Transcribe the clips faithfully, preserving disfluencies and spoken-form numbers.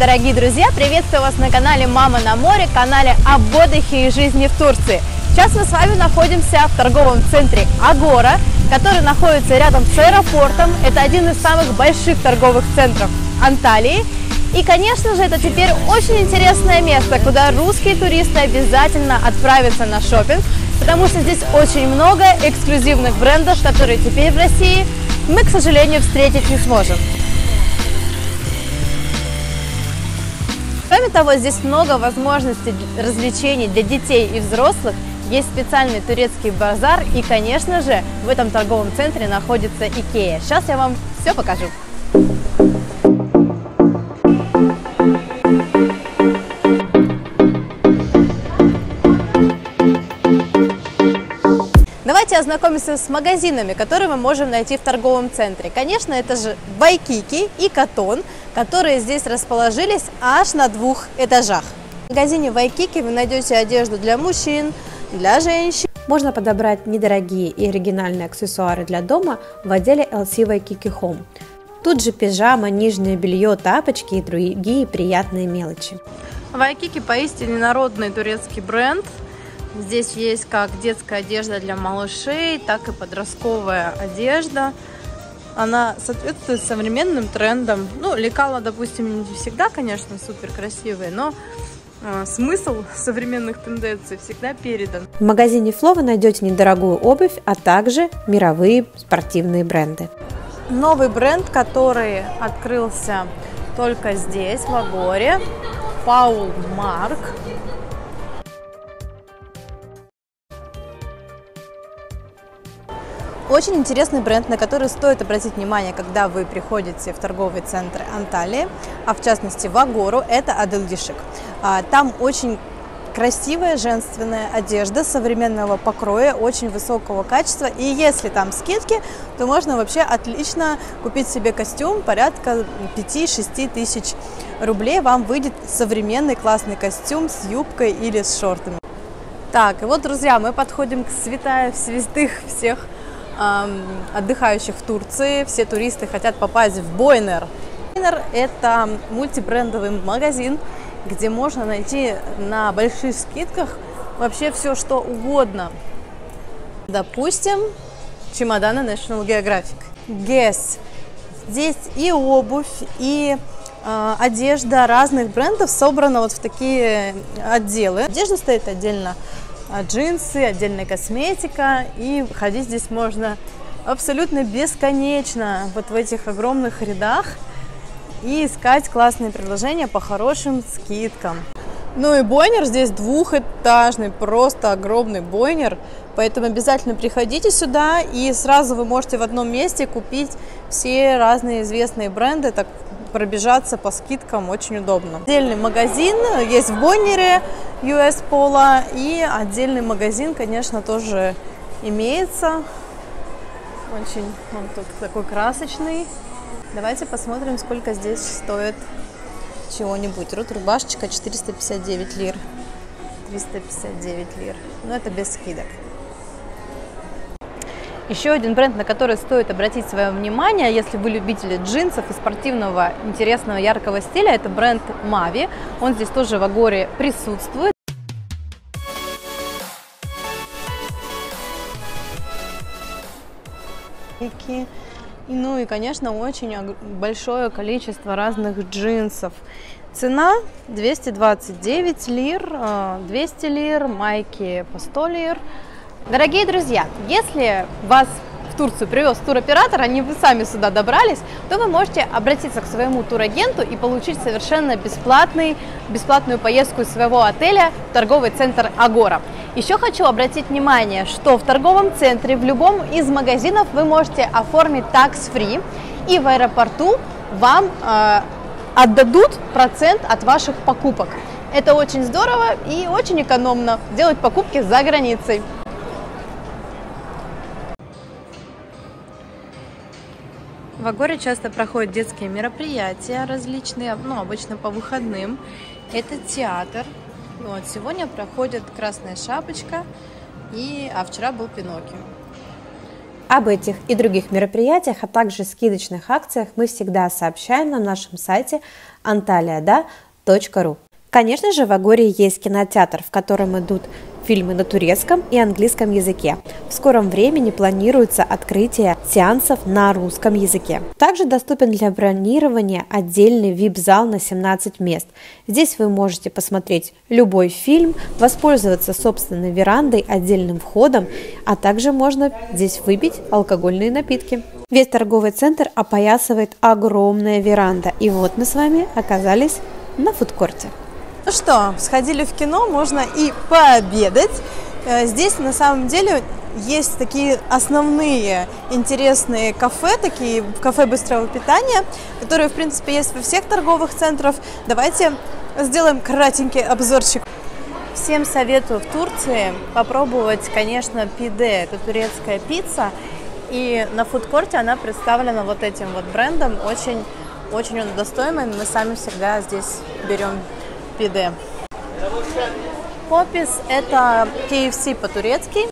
Дорогие друзья, приветствую вас на канале «Мама на море», канале об отдыхе и жизни в Турции. Сейчас мы с вами находимся в торговом центре Агора, который находится рядом с аэропортом. Это один из самых больших торговых центров Анталии. И, конечно же, это теперь очень интересное место, куда русские туристы обязательно отправятся на шопинг, потому что здесь очень много эксклюзивных брендов, которые теперь в России мы, к сожалению, встретить не сможем. Кроме того, здесь много возможностей развлечений для детей и взрослых. Есть специальный турецкий базар и, конечно же, в этом торговом центре находится Икеа. Сейчас я вам все покажу. Давайте ознакомимся с магазинами, которые мы можем найти в торговом центре. Конечно, это же Вайкики и Катон, которые здесь расположились аж на двух этажах. В магазине Вайкики вы найдете одежду для мужчин, для женщин. Можно подобрать недорогие и оригинальные аксессуары для дома в отделе эл си Waikiki Home. Тут же пижама, нижнее белье, тапочки и другие приятные мелочи. Вайкики поистине народный турецкий бренд. Здесь есть как детская одежда для малышей, так и подростковая одежда. Она соответствует современным трендам. Ну, лекала, допустим, не всегда, конечно, супер красивые, но э, смысл современных тенденций всегда передан. В магазине Фло вы найдете недорогую обувь, а также мировые спортивные бренды. Новый бренд, который открылся только здесь, в Агоре, Paul Mark. Очень интересный бренд, на который стоит обратить внимание, когда вы приходите в торговый центр Анталии, а в частности в Агору, это Адылгишик. Там очень красивая женственная одежда современного покроя, очень высокого качества. И если там скидки, то можно вообще отлично купить себе костюм, порядка пяти-шести тысяч рублей. Вам выйдет современный классный костюм с юбкой или с шортами. Так, и вот, друзья, мы подходим к святая святых всех отдыхающих в Турции. Все туристы хотят попасть в Бойнер. Бойнер – это мультибрендовый магазин, где можно найти на больших скидках вообще все, что угодно. Допустим, чемоданы National Geographic. Guess. Здесь и обувь, и э, одежда разных брендов собрана вот в такие отделы. Одежда стоит отдельно. Джинсы, отдельная косметика, и ходить здесь можно абсолютно бесконечно вот в этих огромных рядах и искать классные предложения по хорошим скидкам. Ну и Бойнер здесь двухэтажный, просто огромный Бойнер, поэтому обязательно приходите сюда, и сразу вы можете в одном месте купить все разные известные бренды, так пробежаться по скидкам очень удобно. Отдельный магазин есть в Бойнере, ю эс Polo, и отдельный магазин, конечно, тоже имеется. Очень он тут такой красочный. Давайте посмотрим, сколько здесь стоит чего-нибудь. Вот рубашечка четыреста пятьдесят девять лир, триста пятьдесят девять лир, но это без скидок. Еще один бренд, на который стоит обратить свое внимание, если вы любители джинсов и спортивного, интересного, яркого стиля, это бренд Mavi. Он здесь тоже в Агоре присутствует. Ну и, конечно, очень большое количество разных джинсов. Цена двести двадцать девять лир, двести лир, майки по сто лир. Дорогие друзья, если вас в Турцию привез туроператор, а не вы сами сюда добрались, то вы можете обратиться к своему турагенту и получить совершенно бесплатный, бесплатную поездку из своего отеля в торговый центр Агора. Еще хочу обратить внимание, что в торговом центре в любом из магазинов вы можете оформить tax-free, и в аэропорту вам э, отдадут процент от ваших покупок. Это очень здорово и очень экономно делать покупки за границей. В Агоре часто проходят детские мероприятия различные, ну, обычно по выходным. Это театр. Вот, сегодня проходит «Красная шапочка», и, а вчера был «Пиноккио». Об этих и других мероприятиях, а также скидочных акциях мы всегда сообщаем на нашем сайте анталияда точка ру. Конечно же, в Агоре есть кинотеатр, в котором идут фильмы на турецком и английском языке. В скором времени планируется открытие сеансов на русском языке. Также доступен для бронирования отдельный ви ай пи-зал на семнадцать мест. Здесь вы можете посмотреть любой фильм, воспользоваться собственной верандой, отдельным входом, а также можно здесь выпить алкогольные напитки. Весь торговый центр опоясывает огромная веранда. И вот мы с вами оказались на фудкорте. Ну что, сходили в кино, можно и пообедать. Здесь на самом деле есть такие основные интересные кафе, такие кафе быстрого питания, которые, в принципе, есть во всех торговых центрах. Давайте сделаем кратенький обзорчик. Всем советую в Турции попробовать, конечно, пиде. Это турецкая пицца. И на фудкорте она представлена вот этим вот брендом. Очень, очень он достойный. Мы сами всегда здесь берем пиде. Попис – это кей эф си по-турецки.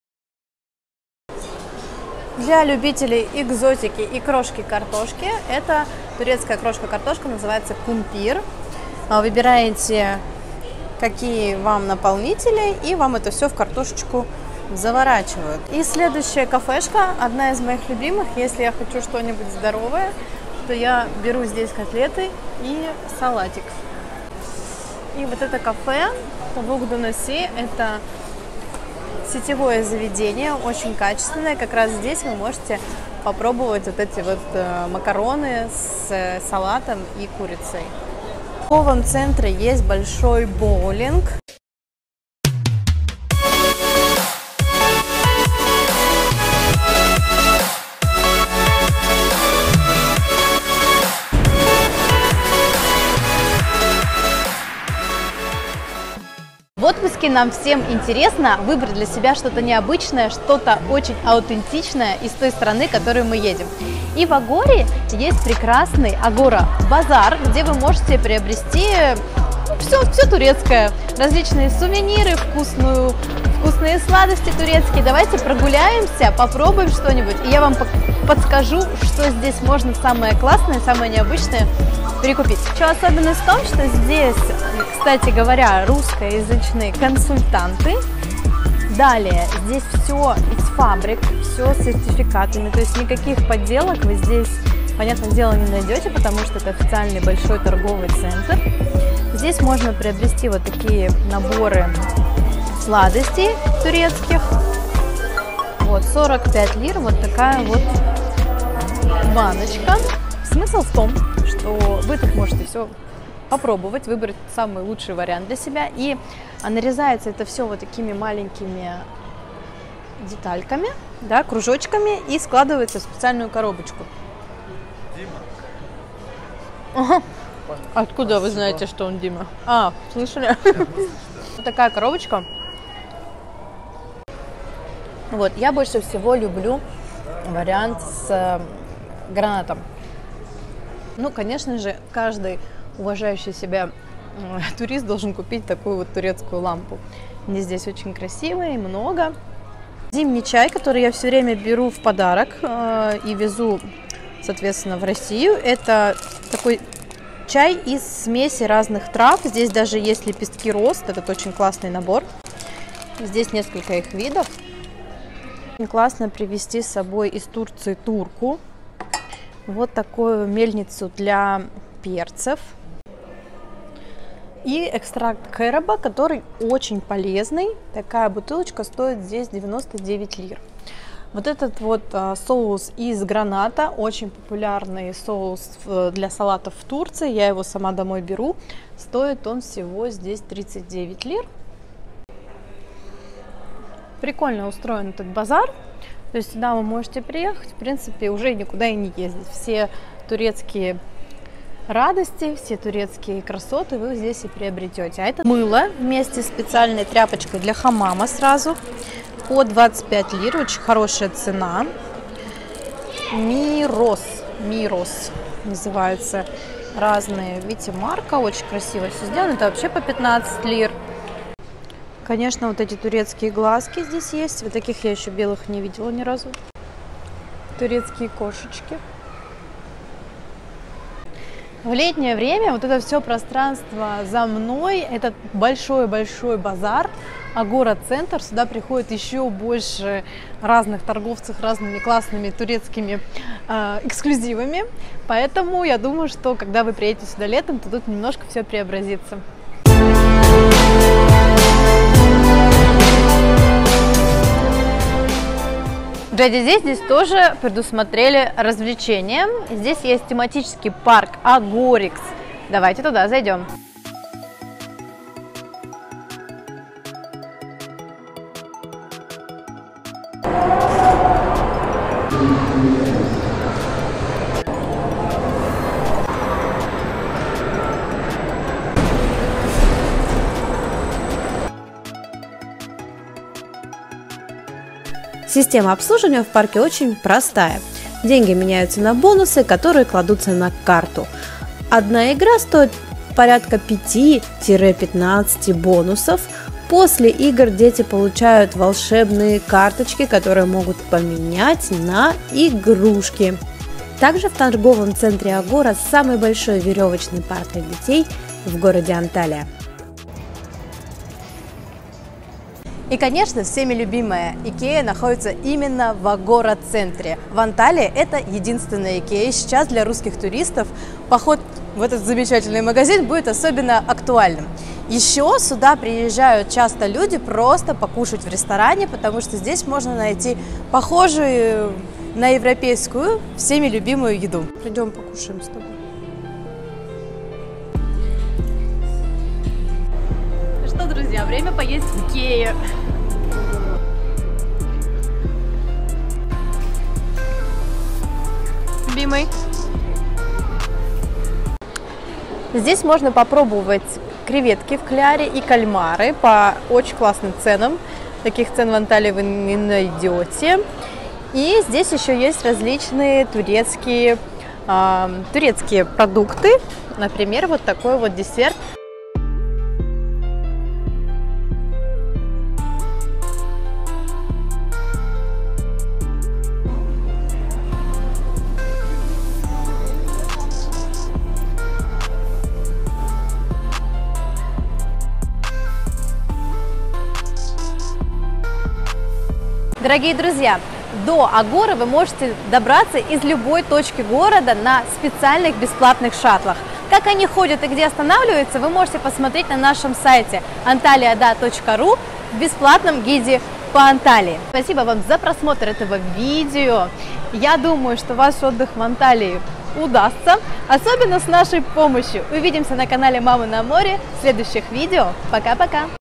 Для любителей экзотики и крошки картошки это турецкая крошка-картошка, называется кумпир. Выбираете, какие вам наполнители, и вам это все в картошечку заворачивают. И следующая кафешка, одна из моих любимых. Если я хочу что-нибудь здоровое, то я беру здесь котлеты и салатик. И вот это кафе Вугдунаси, это сетевое заведение, очень качественное. Как раз здесь вы можете попробовать вот эти вот макароны с салатом и курицей. В торговом центре есть большой боулинг. В отпуске нам всем интересно выбрать для себя что-то необычное, что-то очень аутентичное из той страны, в которую мы едем. И в Агоре есть прекрасный Агора базар, где вы можете приобрести все, все турецкое, различные сувениры, вкусную, вкусные сладости турецкие. Давайте прогуляемся, попробуем что-нибудь, и я вам подскажу, что здесь можно самое классное, самое необычное прикупить. Еще особенность в том, что здесь, кстати говоря, русскоязычные консультанты. Далее, здесь все из фабрик, все с сертификатами, то есть никаких подделок вы здесь, понятное дело, не найдете, потому что это официальный большой торговый центр. Здесь можно приобрести вот такие наборы сладостей турецких. Вот, сорок пять лир, вот такая вот баночка. Смысл в том, что вы тут можете все попробовать, выбрать самый лучший вариант для себя. И нарезается это все вот такими маленькими детальками, да, кружочками, и складывается в специальную коробочку. Ага. Откуда вы знаете, что он Дима? А, слышали? Вот такая коробочка. Вот, я больше всего люблю вариант с гранатом. Ну, конечно же, каждый уважающий себя турист должен купить такую вот турецкую лампу. Они здесь очень красивые и много. Зимний чай, который я все время беру в подарок э, и везу, соответственно, в Россию. Это такой чай из смеси разных трав. Здесь даже есть лепестки роз. Этот очень классный набор. Здесь несколько их видов. Очень классно привезти с собой из Турции турку. Вот такую мельницу для перцев. И экстракт кэроба, который очень полезный. Такая бутылочка стоит здесь девяносто девять лир. Вот этот вот а, соус из граната, очень популярный соус для салатов в Турции. Я его сама домой беру. Стоит он всего здесь тридцать девять лир. Прикольно устроен этот базар. То есть сюда вы можете приехать, в принципе, уже никуда и не ездить. Все турецкие радости, все турецкие красоты вы здесь и приобретете. А это мыло вместе с специальной тряпочкой для хамама сразу по двадцать пять лир. Очень хорошая цена. Мирос. Мирос называется. Разные. Видите, марка очень красиво все сделано. Это вообще по пятнадцать лир. Конечно, вот эти турецкие глазки здесь есть. Вот таких я еще белых не видела ни разу. турецкие кошечки. В летнее время вот это все пространство за мной, это большой-большой базар, Агора-центр. Сюда приходит еще больше разных торговцев разными классными турецкими э, эксклюзивами. Поэтому я думаю, что когда вы приедете сюда летом, то тут немножко все преобразится. Джади, здесь, здесь тоже предусмотрели развлечения. Здесь есть тематический парк Агорикс. Давайте туда зайдем. Система обслуживания в парке очень простая. Деньги меняются на бонусы, которые кладутся на карту. Одна игра стоит порядка пяти-пятнадцати бонусов. После игр дети получают волшебные карточки, которые могут поменять на игрушки. Также в торговом центре Агора самый большой веревочный парк для детей в городе Анталия. И, конечно, всеми любимая Икея находится именно в Агора-центре. В Анталии это единственная Икея. Сейчас для русских туристов поход в этот замечательный магазин будет особенно актуальным. Еще сюда приезжают часто люди просто покушать в ресторане, потому что здесь можно найти похожую на европейскую, всеми любимую еду. Придем покушаем с тобой. Что, друзья, время поесть в Икее. Любимый. Здесь можно попробовать креветки в кляре и кальмары по очень классным ценам. Таких цен в Анталии вы не найдете. И здесь еще есть различные турецкие, э, турецкие продукты. Например, вот такой вот десерт. Дорогие друзья, до Агоры вы можете добраться из любой точки города на специальных бесплатных шаттлах. Как они ходят и где останавливаются, вы можете посмотреть на нашем сайте анталияда точка ру в бесплатном гиде по Анталии. Спасибо вам за просмотр этого видео. Я думаю, что ваш отдых в Анталии удастся, особенно с нашей помощью. Увидимся на канале Мамы на море в следующих видео. Пока-пока!